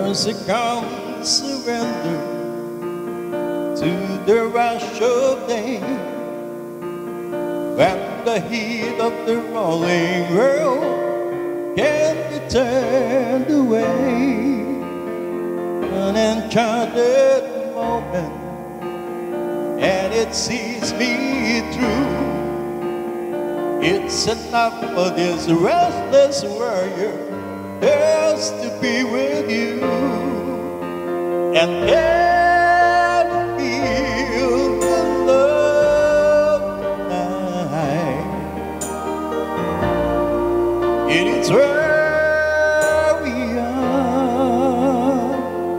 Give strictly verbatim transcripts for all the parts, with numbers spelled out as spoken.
There's a calm surrender to the rush of day, when the heat of the rolling world can't be turned away. An enchanted moment, and it sees me through. It's enough for this restless warrior just to be with you, and can feel the love tonight. It is where we are.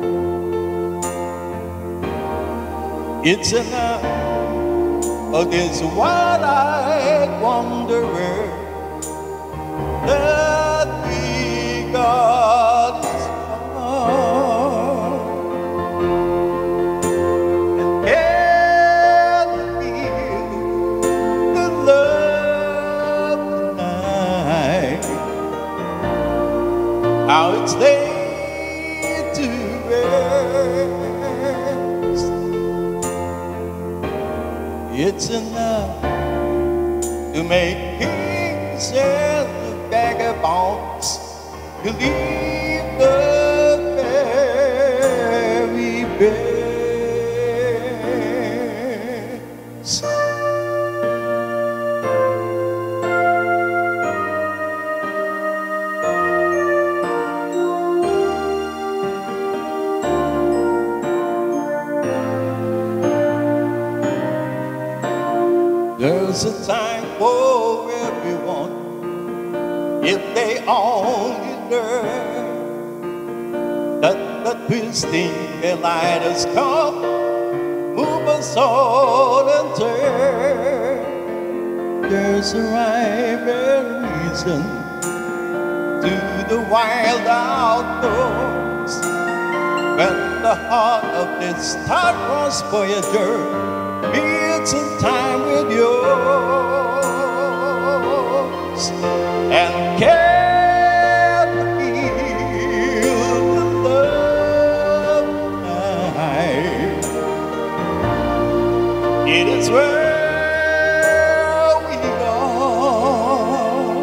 It's enough for this wide-eyed wanderer that we got is far, and can feel the love tonight. How it's laid to rest. It's enough to make kings and vagabonds believe the very best. There's a time for everyone if they only learn that the twisting eliders come, move us all and turn. There's a rhyme and reason to the wild outdoors, when the heart of this star-crossed voyager meets in time with yours, and can feel the love tonight. It is where we are.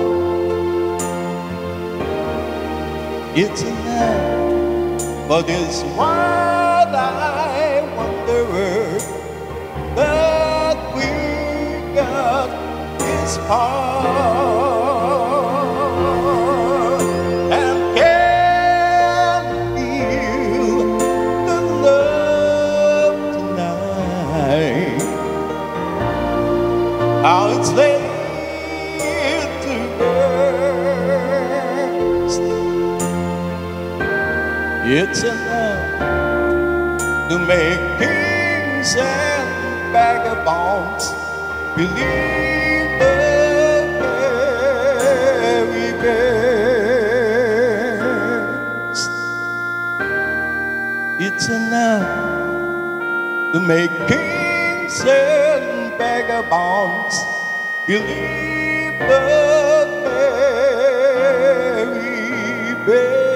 It's enough for this wide-eyed wanderer that we got is far, and can feel the love tonight. How it's laid to rest. It's enough to make kings and vagabonds believe the very best. It's enough to make kings and vagabonds believe the very best.